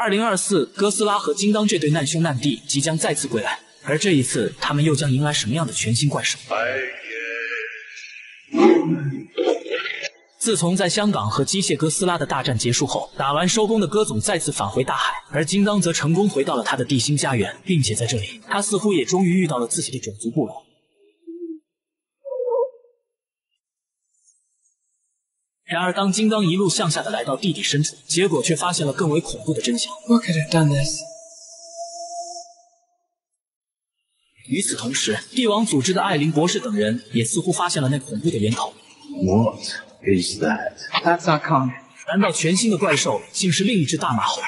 2024哥斯拉和金刚这对难兄难弟即将再次归来，而这一次他们又将迎来什么样的全新怪兽？自从在香港和机械哥斯拉的大战结束后，打完收工的哥总再次返回大海，而金刚则成功回到了他的地心家园，并且在这里，他似乎也终于遇到了自己的种族部落。然而，当金刚一路向下的来到地底深处，结果却发现了更为恐怖的真相。 What could have done this? 与此同时，帝王组织的艾琳博士等人也似乎发现了那恐怖的源头。 What is that? That's our Kong. 难道全新的怪兽竟是另一只大马猴？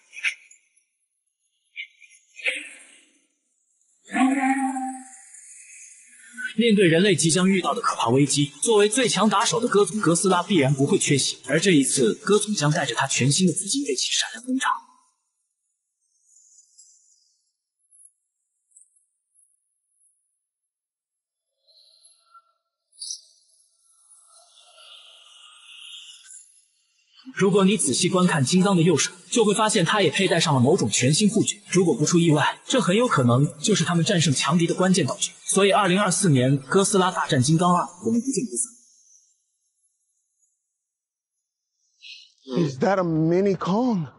面对人类即将遇到的可怕危机，作为最强打手的哥总哥斯拉必然不会缺席，而这一次，哥总将带着他全新的紫金锐器闪亮登场。如果你仔细观看金刚的右手，就会发现他也佩戴上了某种全新护具。如果不出意外，这很有可能就是他们战胜强敌的关键道具。所以，2024年哥斯拉大战金刚2，我们不见不散。 Is that a mini Kong?